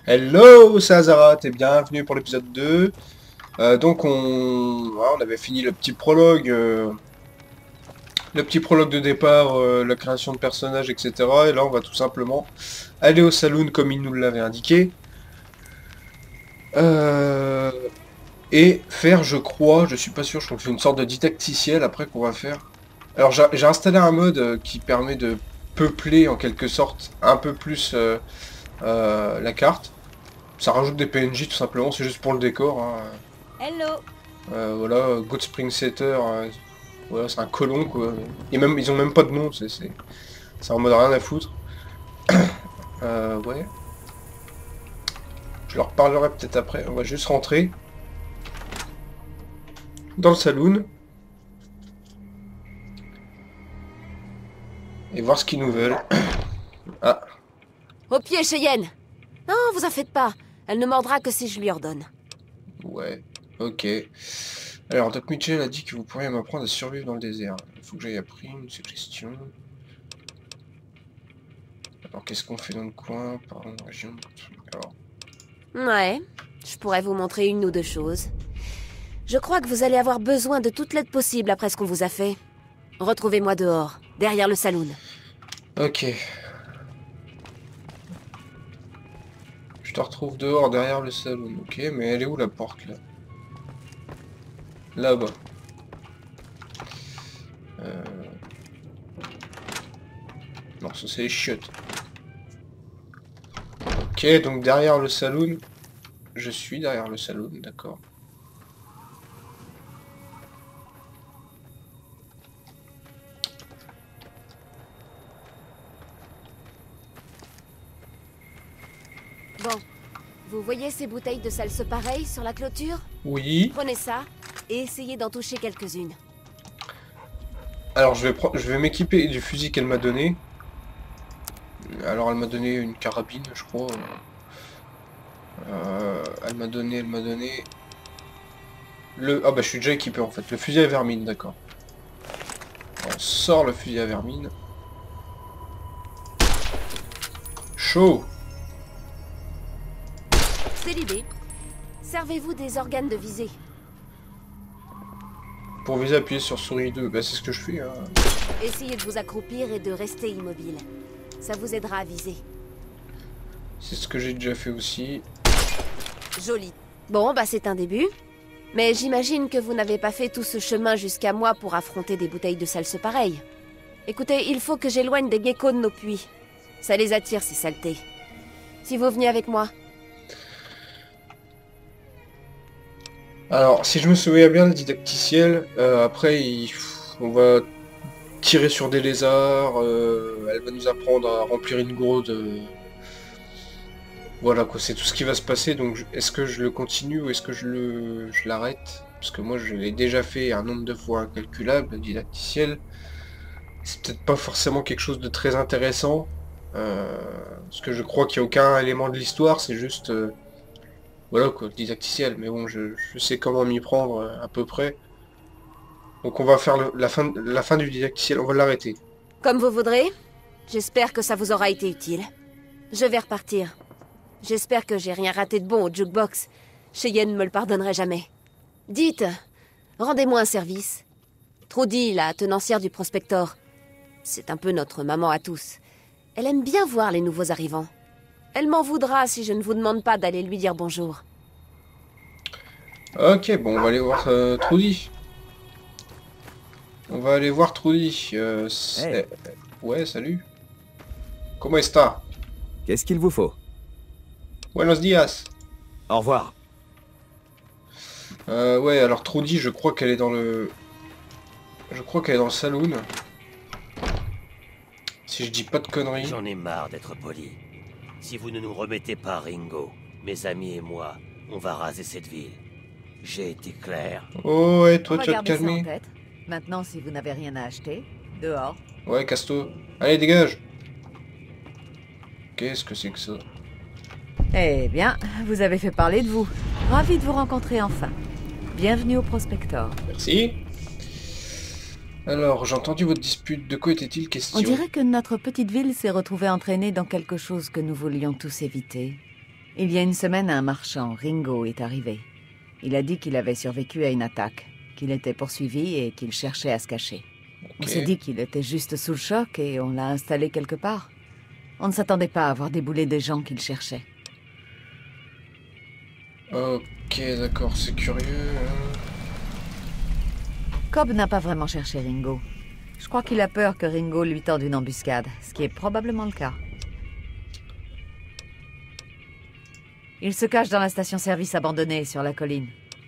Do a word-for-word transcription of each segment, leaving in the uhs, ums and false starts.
Hello, c'est Azarat et bienvenue pour l'épisode deux. Euh, donc on, voilà, on avait fini le petit prologue, euh, le petit prologue de départ, euh, la création de personnages, et cetera. Et là on va tout simplement aller au saloon comme il nous l'avait indiqué. Euh, et faire, je crois, je suis pas sûr, je crois que c'est une sorte de didacticiel après qu'on va faire. Alors j'ai j'ai installé un mode euh, qui permet de peupler en quelque sorte un peu plus euh, euh, la carte. Ça rajoute des P N J tout simplement, c'est juste pour le décor. Hein. Hello. Euh, voilà, God Spring Setter, euh, voilà, c'est un colon quoi. Et même, ils ont même pas de nom, c'est c'est c'est en mode rien à foutre. euh, ouais. Je leur parlerai peut-être après, on va juste rentrer dans le saloon et voir ce qu'ils nous veulent. Ah, Au pied, Cheyenne. Non, vous en faites pas. Elle ne mordra que si je lui ordonne. ouais, ok. Alors, Doc Mitchell a dit que vous pourriez m'apprendre à survivre dans le désert. Il faut que j'aille appris une suggestion. Alors, qu'est-ce qu'on fait dans le coin? Par une région. Alors, Ouais, je pourrais vous montrer une ou deux choses. Je crois que vous allez avoir besoin de toute l'aide possible après ce qu'on vous a fait. Retrouvez-moi dehors, derrière le saloon. ok. Je te retrouve dehors derrière le salon. Ok, mais elle est où la porte là? Là-bas. Euh... Non, ça c'est les chiottes. Ok, donc derrière le saloon. Je suis derrière le saloon, d'accord. Bon, vous voyez ces bouteilles de salse pareil sur la clôture? Oui. Prenez ça et essayez d'en toucher quelques-unes. Alors je vais prendre, je vais m'équiper du fusil qu'elle m'a donné. Alors elle m'a donné une carabine, je crois. Euh, elle m'a donné, elle m'a donné le. Ah bah je suis déjà équipé en fait. Le fusil à vermine, d'accord. On sort le fusil à vermine. Chaud. C'est l'idée. Servez-vous des organes de visée. Pour viser, appuyer sur souris deux. Bah c'est ce que je fais. Hein. Essayez de vous accroupir et de rester immobile. Ça vous aidera à viser. C'est ce que j'ai déjà fait aussi. Joli. Bon, bah c'est un début. Mais j'imagine que vous n'avez pas fait tout ce chemin jusqu'à moi pour affronter des bouteilles de salse pareilles. Écoutez, il faut que j'éloigne des geckos de nos puits. Ça les attire, ces saletés. Si vous veniez avec moi. Alors, si je me souviens bien, le didacticiel, euh, après, il... on va tirer sur des lézards, euh, elle va nous apprendre à remplir une gourde. Euh... Voilà quoi, c'est tout ce qui va se passer, donc est-ce que je le continue ou est-ce que je le je l'arrête? Parce que moi je l'ai déjà fait un nombre de fois incalculable, le didacticiel. C'est peut-être pas forcément quelque chose de très intéressant. Euh... Parce que je crois qu'il n'y a aucun élément de l'histoire, c'est juste... Euh... Voilà quoi, le didacticiel, mais bon, je, je sais comment m'y prendre euh, à peu près. Donc on va faire le- la, fin, la fin du didacticiel, on va l'arrêter. Comme vous voudrez. J'espère que ça vous aura été utile. Je vais repartir. J'espère que j'ai rien raté de bon au jukebox. Cheyenne me le pardonnerait jamais. Dites, rendez-moi un service. Trudy, la tenancière du prospector. C'est un peu notre maman à tous. Elle aime bien voir les nouveaux arrivants. Elle m'en voudra si je ne vous demande pas d'aller lui dire bonjour. Ok, bon, on va aller voir euh, Trudy. On va aller voir Trudy. Euh, Hey. Ouais, salut. Comment está? Qu'est-ce qu'il vous faut? Buenos días. Au revoir. Euh, ouais, alors Trudy, je crois qu'elle est dans le... Je crois qu'elle est dans le saloon. Si je dis pas de conneries. J'en ai marre d'être poli. Si vous ne nous remettez pas Ringo, mes amis et moi, on va raser cette ville. J'ai été clair. Oh ouais, On toi va tu vas te garder ça en calmer. tête. Maintenant, si vous n'avez rien à acheter, dehors. Ouais, casse-toi. Allez, dégage. Qu'est-ce que c'est que ça? Eh bien, vous avez fait parler de vous. Ravi de vous rencontrer enfin. Bienvenue au Prospector. Merci. Alors, j'ai entendu votre dispute. De quoi était-il question? On dirait que notre petite ville s'est retrouvée entraînée dans quelque chose que nous voulions tous éviter. Il y a une semaine, un marchand, Ringo, est arrivé. Il a dit qu'il avait survécu à une attaque, qu'il était poursuivi et qu'il cherchait à se cacher. Ok. On s'est dit qu'il était juste sous le choc et on l'a installé quelque part. On ne s'attendait pas à voir débouler des gens qu'il cherchait. Ok, d'accord, c'est curieux. Hein. Cobb n'a pas vraiment cherché Ringo. Je crois qu'il a peur que Ringo lui tende une embuscade, ce qui est probablement le cas. Il se cache dans la station-service abandonnée sur la colline.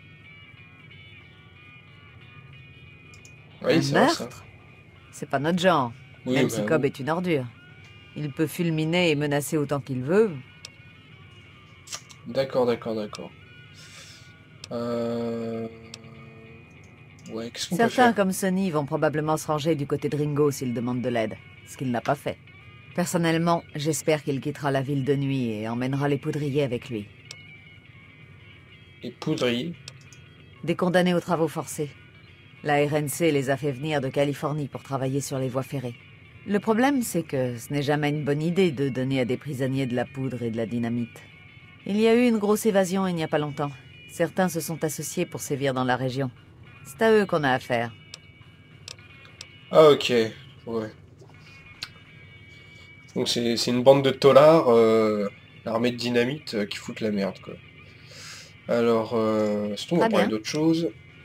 Oui, Un c'est vrai, ça. meurtre? C'est pas notre genre, Oui, même bah, si Cobb oui. est une ordure. Il peut fulminer et menacer autant qu'il veut. D'accord, d'accord, d'accord. Euh... Ouais, qu'est-ce qu'on peut Certains, faire? comme Sonny, vont probablement se ranger du côté de Ringo s'il demande de l'aide, ce qu'il n'a pas fait. Personnellement, j'espère qu'il quittera la ville de nuit et emmènera les poudriers avec lui. Les poudriers. Des condamnés aux travaux forcés. La R N C les a fait venir de Californie pour travailler sur les voies ferrées. Le problème, c'est que ce n'est jamais une bonne idée de donner à des prisonniers de la poudre et de la dynamite. Il y a eu une grosse évasion il n'y a pas longtemps. Certains se sont associés pour sévir dans la région. C'est à eux qu'on a affaire. Ah, ok. Ouais. Donc c'est c'est une bande de tolards euh, armés de dynamite euh, qui foutent la merde, quoi. Alors, euh, sinon, on va Très parler bien. d'autre chose.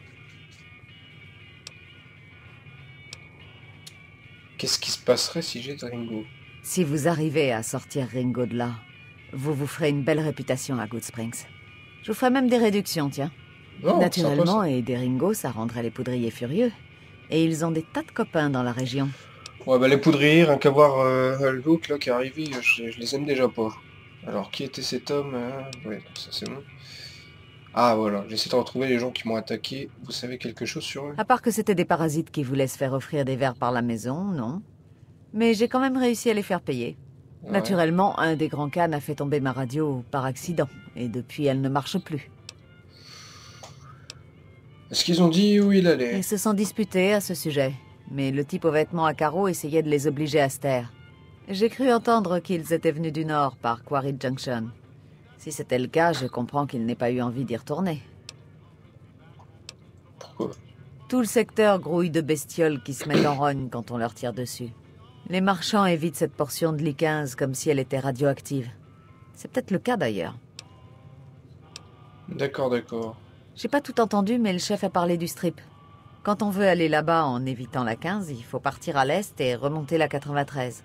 Qu'est-ce qui se passerait si j'étais Ringo? Si vous arrivez à sortir Ringo de là, vous vous ferez une belle réputation à Good Springs. Je vous ferai même des réductions, tiens. Non, Naturellement, sympa, aider Ringo, ça rendrait les poudriers furieux. Et ils ont des tas de copains dans la région. ça. Ouais, bah les poudriers, rien qu'à voir euh, Luke là qui est arrivé, je, je les aime déjà pas. Alors, qui était cet homme hein? Ouais, ça c'est bon. Ah voilà, j'essaie de retrouver les gens qui m'ont attaqué. Vous savez quelque chose sur eux? À part que c'était des parasites qui voulaient se faire offrir des verres par la maison, non. Mais j'ai quand même réussi à les faire payer. Ouais. Naturellement, un des grands cannes a fait tomber ma radio par accident. Et depuis, elle ne marche plus. Est-ce qu'ils ont dit où il allait? Ils se sont disputés à ce sujet. Mais le type aux vêtements à carreaux essayait de les obliger à se taire. J'ai cru entendre qu'ils étaient venus du nord par Quarry Junction. Si c'était le cas, je comprends qu'il n'ait pas eu envie d'y retourner. Pourquoi? Tout le secteur grouille de bestioles qui se mettent en rogne quand on leur tire dessus. Les marchands évitent cette portion de l'I quinze comme si elle était radioactive. C'est peut-être le cas d'ailleurs. D'accord, d'accord. J'ai pas tout entendu, mais le chef a parlé du strip. Quand on veut aller là-bas en évitant la quinze, il faut partir à l'est et remonter la quatre-vingt-treize.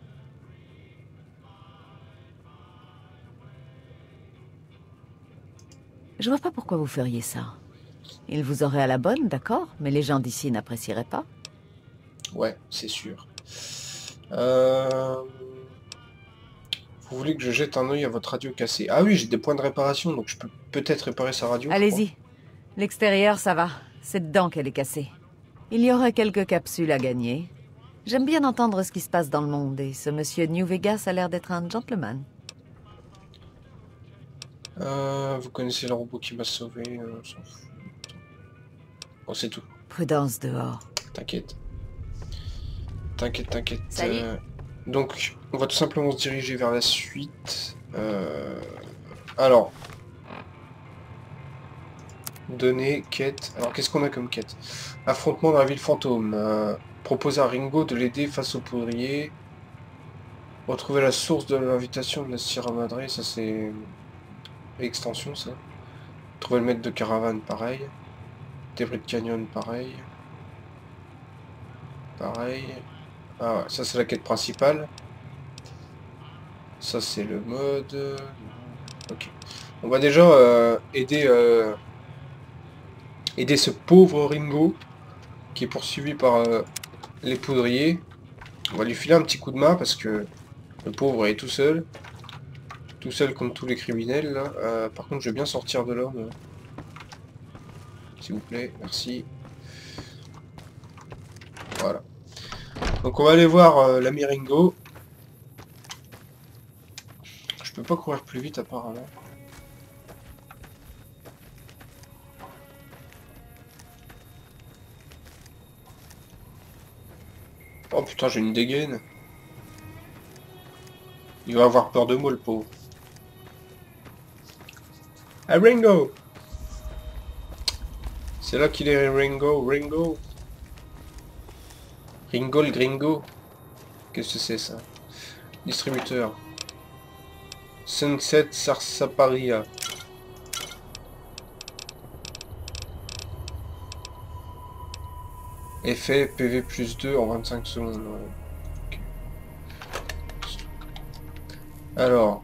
Je vois pas pourquoi vous feriez ça. Il vous aurait à la bonne, d'accord, mais les gens d'ici n'apprécieraient pas. Ouais, c'est sûr. Euh... Vous voulez que je jette un œil à votre radio cassée? Ah oui, j'ai des points de réparation, donc je peux peut-être réparer sa radio. je Allez-y. L'extérieur, ça va. C'est dedans qu'elle est cassée. Il y aurait quelques capsules à gagner. J'aime bien entendre ce qui se passe dans le monde, et ce monsieur New Vegas a l'air d'être un gentleman. crois. Euh, vous connaissez le robot qui m'a sauvé, euh, on s'en fout. Bon, c'est tout. Prudence dehors. T'inquiète. T'inquiète, t'inquiète. Salut. Euh, donc, on va tout simplement se diriger vers la suite. Euh, alors. Données, quête. Alors, qu'est-ce qu'on a comme quête? Affrontement dans la ville fantôme. Euh, proposer à Ringo de l'aider face au poudrier. Retrouver la source de l'invitation de la Sierra Madre. Ça, c'est... Extension, ça. Trouver le maître de caravane, pareil. Débris de canyon, pareil. Pareil. Ah ouais, ça c'est la quête principale. Ça c'est le mode. Ok. On va déjà euh, aider euh, aider ce pauvre Ringo qui est poursuivi par euh, les poudriers. On va lui filer un petit coup de main parce que le pauvre est tout seul. Tout seul contre tous les criminels là. Euh, par contre je vais bien sortir de là. mais- S'il vous plaît, merci. Voilà. Donc on va aller voir euh, l'ami Ringo. Je peux pas courir plus vite apparemment. Oh putain, j'ai une dégaine. Il va avoir peur de moi le pauvre. Ah, Ringo! C'est là qu'il est, Ringo, Ringo. Ringo le gringo. Qu'est-ce que c'est ça? Distributeur. Sunset Sarsaparilla. Effet P V plus deux en vingt-cinq secondes. Okay. Alors.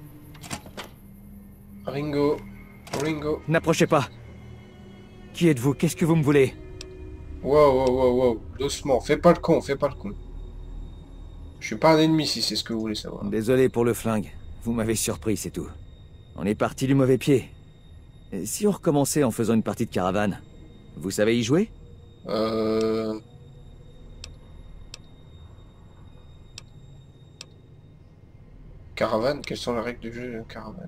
Ringo. Ringo. N'approchez pas. Qui êtes-vous? Qu'est-ce que vous me voulez? Wow, wow, wow, wow. Doucement. Fais pas le con, fais pas le con. Je suis pas un ennemi si c'est ce que vous voulez savoir. Désolé pour le flingue. Vous m'avez surpris, c'est tout. On est parti du mauvais pied. Et si on recommençait en faisant une partie de caravane? Vous savez y jouer? Euh... Caravane? Quelles sont les règles du jeu de caravane?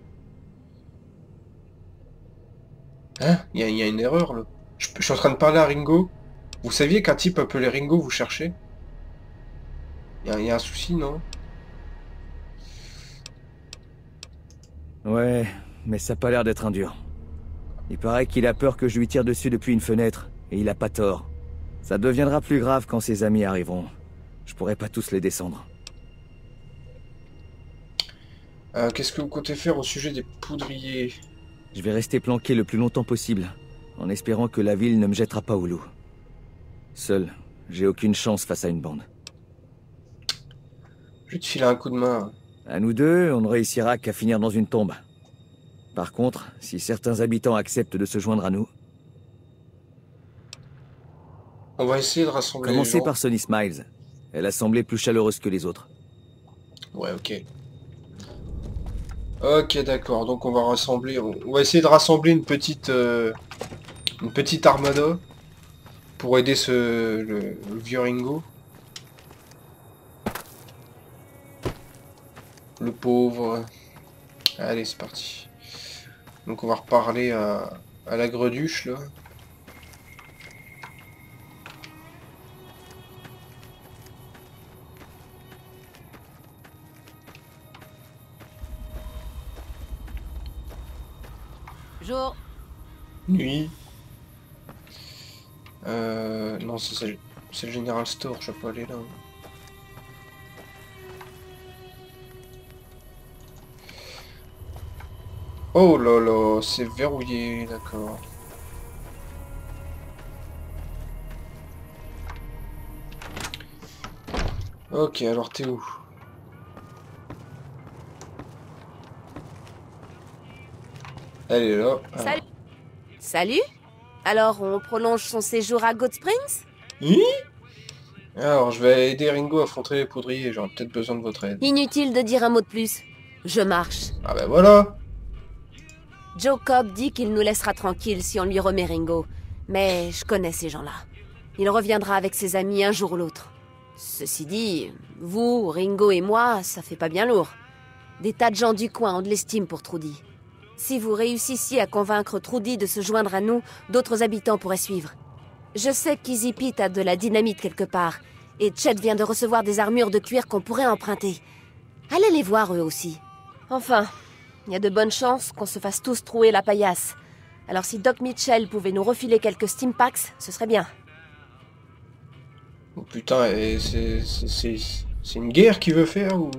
Hein? Il y, y a une erreur là. Je, je suis en train de parler à Ringo. Vous saviez qu'un type appelé Ringo vous cherchez? Il y, y a un souci, non? Ouais, mais ça a pas l'air d'être un dur. Il paraît qu'il a peur que je lui tire dessus depuis une fenêtre, et il a pas tort. Ça deviendra plus grave quand ses amis arriveront. Je pourrais pas tous les descendre. Euh, Qu'est-ce que vous comptez faire au sujet des poudriers? Je vais rester planqué le plus longtemps possible, en espérant que la ville ne me jettera pas au loup. Seul, j'ai aucune chance face à une bande. Je vais te filer un coup de main. À nous deux, on ne réussira qu'à finir dans une tombe. Par contre, si certains habitants acceptent de se joindre à nous... On va essayer de rassembler les Commencez gens. par Sonny Smiles. Elle a semblé plus chaleureuse que les autres. Ouais, ok. Ok, d'accord. Donc on va rassembler... On va essayer de rassembler une petite... euh, Une petite armada. Pour aider ce... Le, le vieux Ringo. Le pauvre. Allez, c'est parti. Donc on va reparler à, à la greduche, là. Jour. Nuit. Euh... Non, c'est le, c'est le General Store, je peux pas aller là. Oh là là, c'est verrouillé, d'accord. Ok, alors t'es où? Elle est là. Alors. Salut. Salut. Alors, on prolonge son séjour à God Springs? Hi Alors, je vais aider Ringo à affronter les poudriers, j'aurai peut-être besoin de votre aide. Inutile de dire un mot de plus. Je marche. Ah ben voilà. Joe Cobb dit qu'il nous laissera tranquilles si on lui remet Ringo. Mais je connais ces gens-là. Il reviendra avec ses amis un jour ou l'autre. Ceci dit, vous, Ringo et moi, ça fait pas bien lourd. Des tas de gens du coin ont de l'estime pour Trudy. Si vous réussissiez à convaincre Trudy de se joindre à nous, d'autres habitants pourraient suivre. Je sais qu'Easy Pete a de la dynamite quelque part, et Chet vient de recevoir des armures de cuir qu'on pourrait emprunter. Allez les voir eux aussi. Enfin, il y a de bonnes chances qu'on se fasse tous trouer la paillasse. Alors si Doc Mitchell pouvait nous refiler quelques Stimpaks, ce serait bien. Oh putain, et c'est c'est- c'est- c'est une guerre qu'il veut faire ou...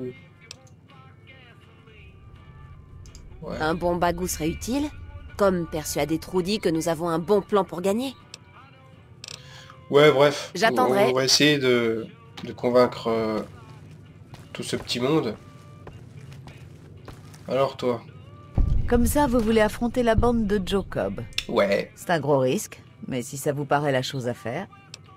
Ouais. Un bon bagou serait utile, comme persuader Trudy que nous avons un bon plan pour gagner. Ouais, bref. J'attendrai. On va essayer de, de convaincre euh, tout ce petit monde. Alors toi? Comme ça, vous voulez affronter la bande de Joe Cobb. Ouais. C'est un gros risque, mais si ça vous paraît la chose à faire...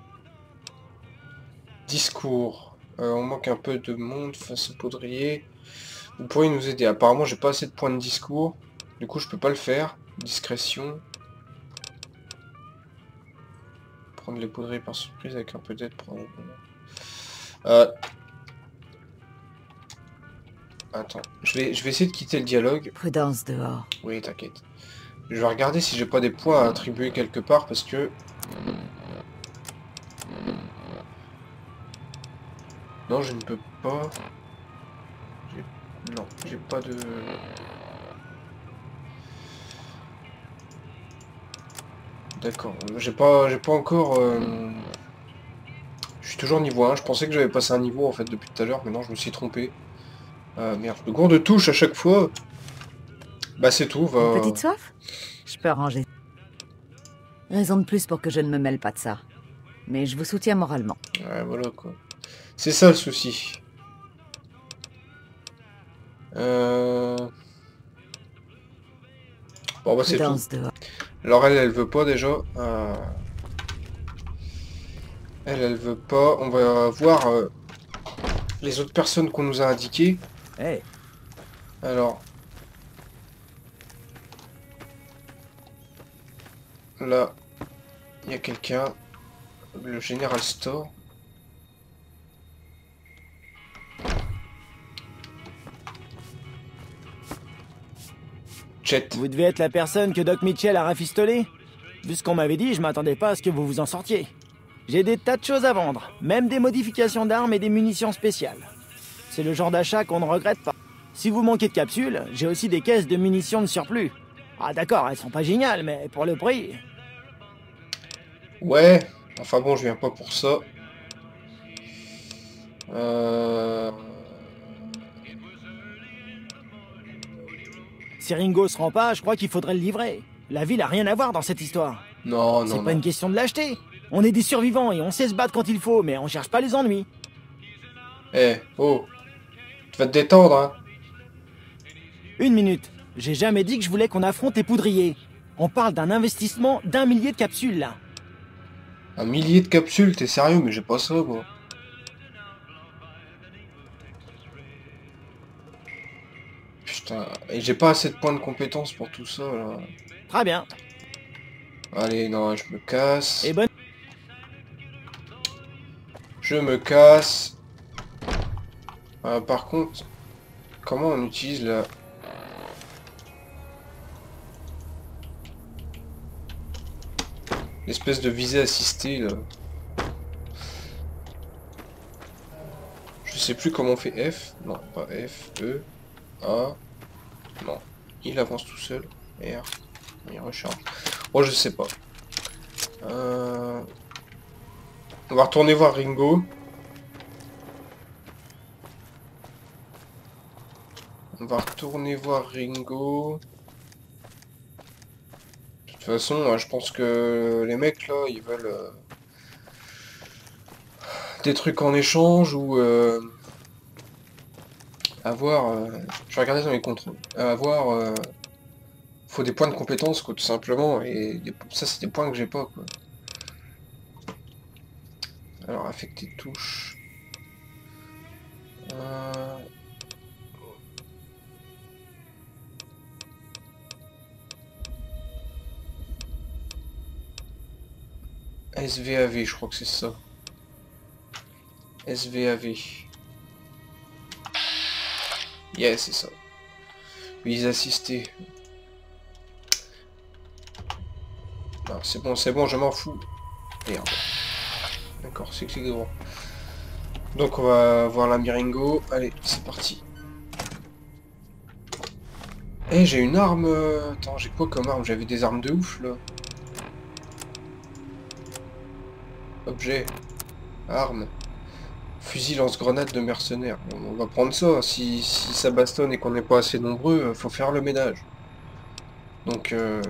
Discours. Euh, on manque un peu de monde face au poudrier. Vous pourriez nous aider. Apparemment, j'ai pas assez de points de discours. Du coup, je peux pas le faire. Discrétion. Prendre les poudriers par surprise avec un peu d'aide. Prendre... Euh... Attends. Je vais, je vais essayer de quitter le dialogue. Prudence dehors. Oui, t'inquiète. Je vais regarder si j'ai pas des points à attribuer quelque part parce que... Non, je ne peux pas... J'ai- Non, j'ai pas de... D'accord. J'ai pas, j'ai pas encore... Euh... Je suis toujours niveau un. Je pensais que j'avais passé un niveau en fait depuis tout à l'heure, mais non, je me suis trompé. Euh, merde, le gourde de touche à chaque fois. Bah c'est tout, Une va... petite soif? Je peux arranger. Raison de plus pour que je ne me mêle pas de ça. Mais je vous soutiens moralement. Ouais, voilà quoi. C'est ça le souci. Euh... Bon bah c'est tout. Prudence dehors. Alors elle, elle veut pas déjà. Euh... Elle, elle veut pas. On va voir euh, les autres personnes qu'on nous a indiquées. Hey, Alors... Là, il y a quelqu'un. Le General Store. Chet. Vous devez être la personne que Doc Mitchell a rafistolée. Vu ce qu'on m'avait dit, je m'attendais pas à ce que vous vous en sortiez. J'ai des tas de choses à vendre, même des modifications d'armes et des munitions spéciales. C'est le genre d'achat qu'on ne regrette pas. Si vous manquez de capsules, j'ai aussi des caisses de munitions de surplus. Ah d'accord, elles sont pas géniales, mais pour le prix... Ouais. Enfin bon, je viens pas pour ça. Euh... Si Ringo se rend pas, je crois qu'il faudrait le livrer. La ville a rien à voir dans cette histoire. Non, non, C'est non. pas une question de l'acheter. On est des survivants et on sait se battre quand il faut, mais on cherche pas les ennuis. Eh, oh. Tu vas te détendre, hein. Une minute. J'ai jamais dit que je voulais qu'on affronte les poudriers. On parle d'un investissement d'un millier de capsules, là. Un millier de capsules, t'es sérieux? Mais j'ai pas ça, moi. Putain, et j'ai pas assez de points de compétence pour tout ça, là. Très bien. Allez, non, je me casse. Et bonne... Je me casse. Euh, par contre, comment on utilise la... l'espèce de visée assistée, là. Je sais plus comment on fait F. Non, pas F, E, A. Non, il avance tout seul. R. Il recharge. Oh, je sais pas. Euh... On va retourner voir Ringo. On va retourner voir Ringo. De toute façon, je pense que les mecs là, ils veulent euh, des trucs en échange ou euh, avoir. Euh, je vais regarder dans les contrôles. Avoir. Euh, faut des points de compétence, quoi, tout simplement. Et des, ça, c'est des points que j'ai pas, quoi. Alors, affecter touche. Euh... S V A V, je crois que c'est ça. S V A V. Yeah, c'est ça. Vise assistés. Non, c'est bon, c'est bon, je m'en fous. Merde. D'accord, c'est que c'est gros. Donc on va voir la Miringo. Allez, c'est parti. Eh, j'ai une arme... Attends, j'ai quoi comme arme? J'avais des armes de ouf, là. Objet. Arme. Fusil lance-grenade de mercenaires. On va prendre ça. Si, si ça bastonne et qu'on n'est pas assez nombreux, faut faire le ménage. Donc... Euh...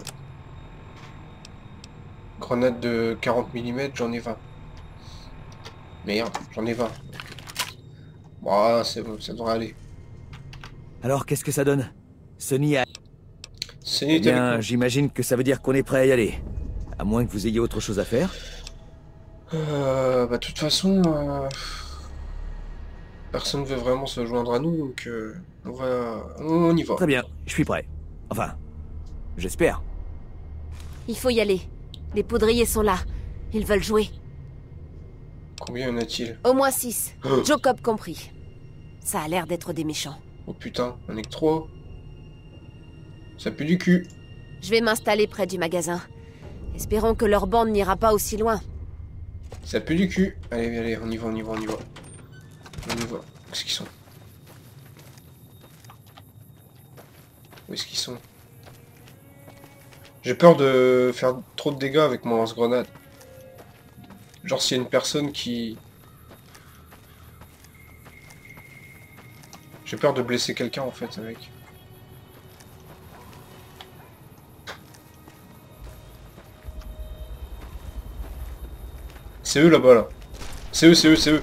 Grenade de quarante millimètres, j'en ai vingt. Merde, j'en ai vingt. Bon, c'est bon, ça devrait aller. alors qu'est-ce que ça donne? Sonny a... C'est Eh bien, j'imagine que ça veut dire qu'on est prêt à y aller. À moins que vous ayez autre chose à faire. Euh, bah, de toute façon, euh, personne ne veut vraiment se joindre à nous, donc euh, on va, on y va. Très bien, je suis prêt. Enfin, j'espère. Il faut y aller. Les poudriers sont là. Ils veulent jouer. Combien y en a-t-il? Au moins six. Oh. Jacob compris. Ça a l'air d'être des méchants. Oh putain, on est que trois. Ça pue du cul. Je vais m'installer près du magasin. Espérons que leur bande n'ira pas aussi loin. Ça pue du cul. Allez, allez, on y va, on y va, on y va. On y va. Où est-ce qu'ils sont? Où est-ce qu'ils sont? J'ai peur de faire trop de dégâts avec mon lance-grenade. Genre s'il y a une personne qui... J'ai peur de blesser quelqu'un en fait avec. C'est eux là-bas là. C'est eux, c'est eux, c'est eux.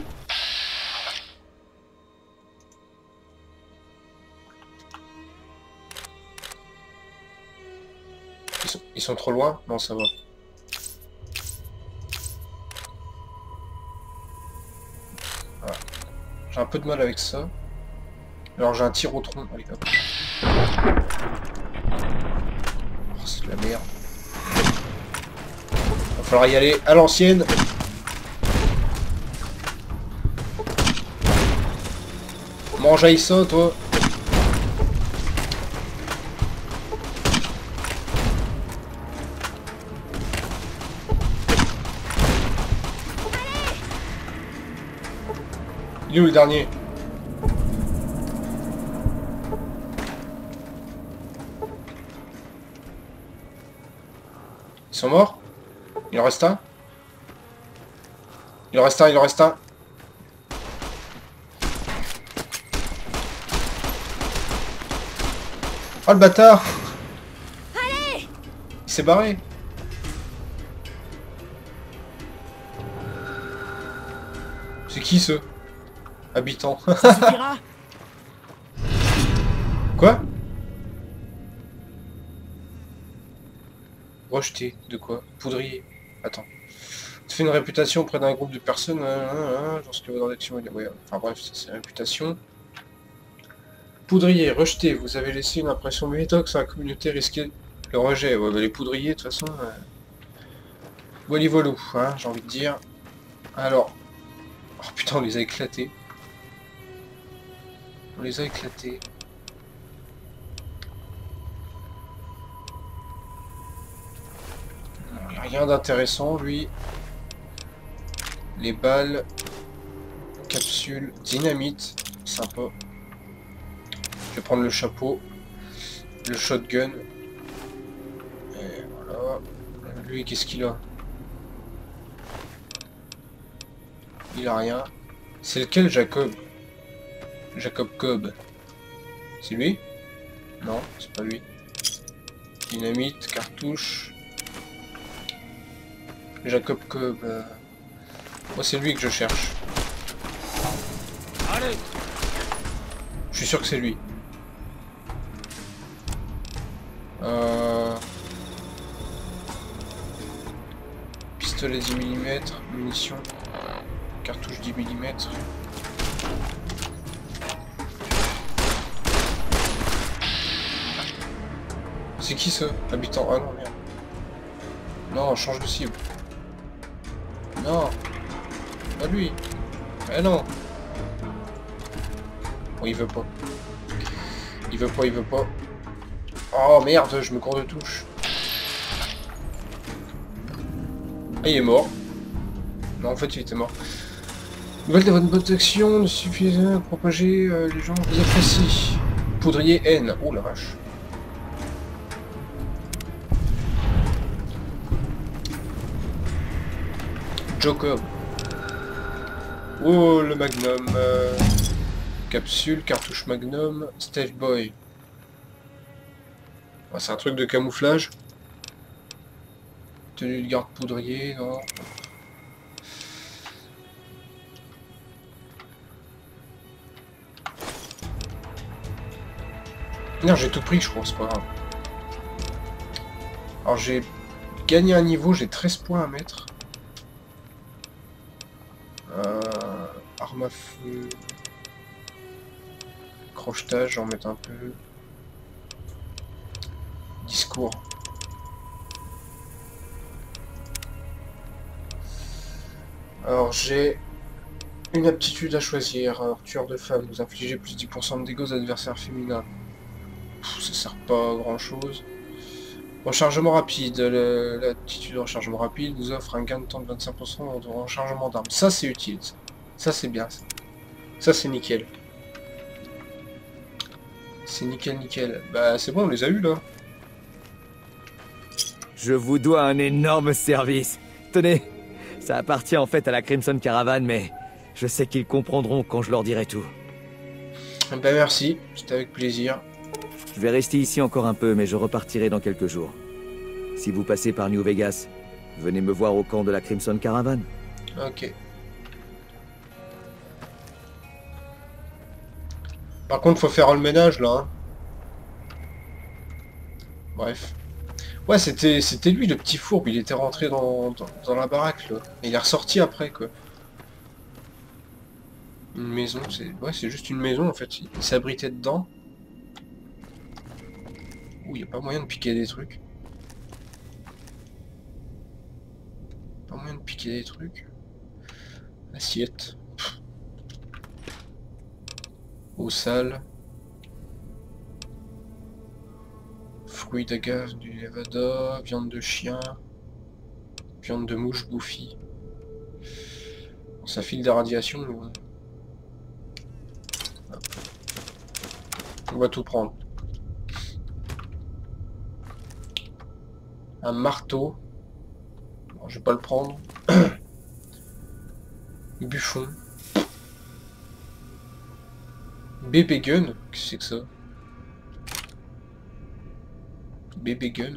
Ils sont, ils sont trop loin? Non, ça va. Voilà. J'ai un peu de mal avec ça. Alors j'ai un tir au tronc. Allez, hop. Oh, c'est de la merde. Va falloir y aller à l'ancienne. Mangeaille ça, toi. Il est où le dernier? Ils sont morts? Il en reste un? Il en reste un, il en reste un. Oh le bâtard! Allez! Il s'est barré. C'est qui ce habitant? Ça suffira. Quoi? Rejeté. De quoi? Poudrier. Attends. Tu fais une réputation auprès d'un groupe de personnes. Hein, hein, hein, lorsque dans l'action. Ouais, enfin bref, c'est réputation. Poudrier, rejeté. Vous avez laissé une impression médoc sur la communauté, risqué le rejet. Ouais, bah, les poudriers, de toute façon. Euh... Voilà, voilà, hein, j'ai envie de dire. Alors. Oh putain, on les a éclatés. On les a éclatés. Il n'y a rien d'intéressant, lui. Les balles. Capsule. Dynamite. Sympa. Je vais prendre le chapeau. Le shotgun. Et voilà. Lui, qu'est-ce qu'il a? Il a rien. C'est lequel, Jacob? Jacob Cobb. C'est lui? Non, c'est pas lui. Dynamite, cartouche. Jacob Cobb. Euh... Moi, c'est lui que je cherche. Allez! Je suis sûr que c'est lui. Euh... Pistolet dix millimètres, munitions. Cartouche dix millimètres. C'est qui ce habitant? Ah non, merde. Non, change de cible. Non. Pas lui. Eh non. Oh, il veut pas. Il veut pas, il veut pas. Oh merde, je me cours de touche. Ah, il est mort. Non, en fait, il était mort. Nouvelle de votre protection ne suffit à propager, euh, les gens vous apprécient. Poudrier N. Oh la vache. Jacob. Oh, le Magnum. Euh, capsule, cartouche Magnum, Stealth Boy. Ah, c'est un truc de camouflage. Tenue de garde poudrier, non. Non, j'ai tout pris, je crois, c'est pas grave. Alors, j'ai gagné un niveau, j'ai treize points à mettre. Euh, arme à feu. Crochetage, j'en mets un peu. Discours. Alors, j'ai une aptitude à choisir. Alors, tueur de femmes, vous infligez plus de dix pour cent de dégâts aux adversaires féminins. Pff, ça sert pas à grand chose. Rechargement rapide. L'aptitude de rechargement rapide vous offre un gain de temps de vingt-cinq pour cent de rechargement d'armes. Ça, c'est utile. Ça, ça c'est bien. Ça, ça c'est nickel. C'est nickel, nickel. Bah, c'est bon, on les a eu là. Je vous dois un énorme service. Tenez, ça appartient en fait à la Crimson Caravan, mais je sais qu'ils comprendront quand je leur dirai tout. Ben merci, c'était avec plaisir. Je vais rester ici encore un peu, mais je repartirai dans quelques jours. Si vous passez par New Vegas, venez me voir au camp de la Crimson Caravan. Ok. Par contre, faut faire le ménage, là. Hein. Bref. Ouais, c'était c'était lui, le petit fourbe. Il était rentré dans, dans, dans la baraque, là. Et il est ressorti après, quoi. Une maison, c'est... Ouais, c'est juste une maison, en fait. Il s'abritait dedans. Ouh, il n'y a pas moyen de piquer des trucs. Pas moyen de piquer des trucs. Assiette. Pff. Eau sale. Fruits d'agave, du Nevada, viande de chien. Viande de mouche bouffie. Bon, ça file de radiation, mais bon. On va tout prendre. Un marteau. Bon, je vais pas le prendre. Buffon. Bébé gun. Qu'est-ce que c'est que ça? Bébé gun.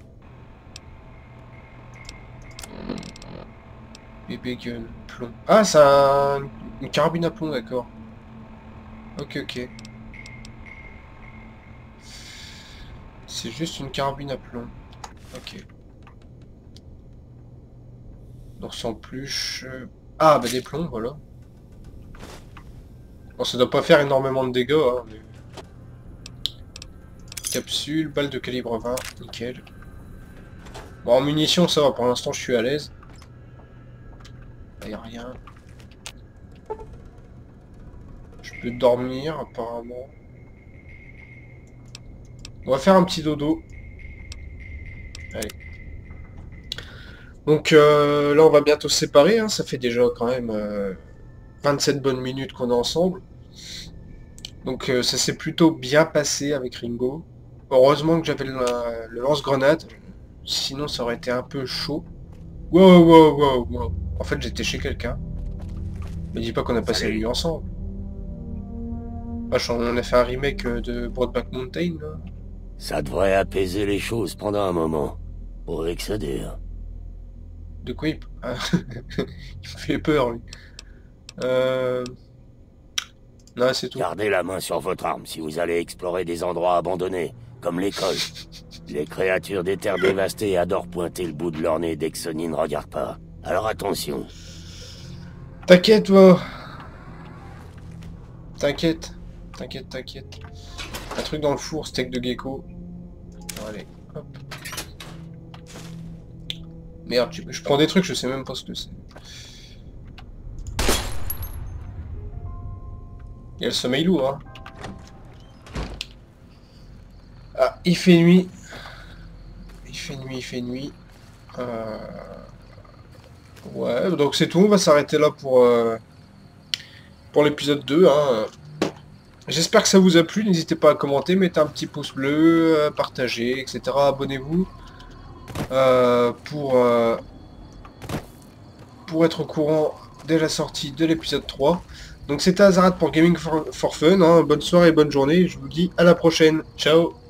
Bébé gun. Plomb. Ah, c'est un... une carabine à plomb, d'accord. Ok, ok. C'est juste une carabine à plomb. Ok. Donc sans plus... Ah, bah des plombs, voilà. Bon, ça doit pas faire énormément de dégâts, hein, mais... Capsule, balle de calibre vingt, nickel. Bon, en munitions, ça va, pour l'instant, je suis à l'aise. Là, y a rien. Je peux dormir, apparemment. On va faire un petit dodo. Allez. Donc euh, là on va bientôt se séparer, hein. Ça fait déjà quand même euh, vingt-sept bonnes minutes qu'on est ensemble. Donc euh, ça s'est plutôt bien passé avec Ringo. Heureusement que j'avais le, le lance-grenade, sinon ça aurait été un peu chaud. Wow, wow, wow, wow. En fait j'étais chez quelqu'un. Mais dis pas qu'on a passé la nuit ensemble. Vache, on a fait un remake de Brokeback Mountain là. Ça devrait apaiser les choses pendant un moment. Pour excéder. De quoi il... Ah, il me fait peur, lui. Euh... Non, c'est tout. Gardez la main sur votre arme si vous allez explorer des endroits abandonnés, comme l'école. Les créatures des terres dévastées adorent pointer le bout de leur nez dès que Sonny ne regarde pas. Alors attention. T'inquiète, toi. T'inquiète. T'inquiète, t'inquiète. Un truc dans le four, steak de gecko. Bon, allez, hop. Merde, je, je prends des trucs, je sais même pas ce que c'est. Il y a le sommeil lourd, hein. Ah, il fait nuit. Il fait nuit, il fait nuit. Euh... Ouais, donc c'est tout, on va s'arrêter là pour, euh... pour l'épisode deux, hein. J'espère que ça vous a plu, n'hésitez pas à commenter, mettez un petit pouce bleu, à partager, et cetera. Abonnez-vous euh, pour, euh, pour être au courant dès la sortie de l'épisode trois. Donc c'était Azarat pour Gaming for, for Fun, hein. Bonne soirée, bonne journée, je vous dis à la prochaine, ciao.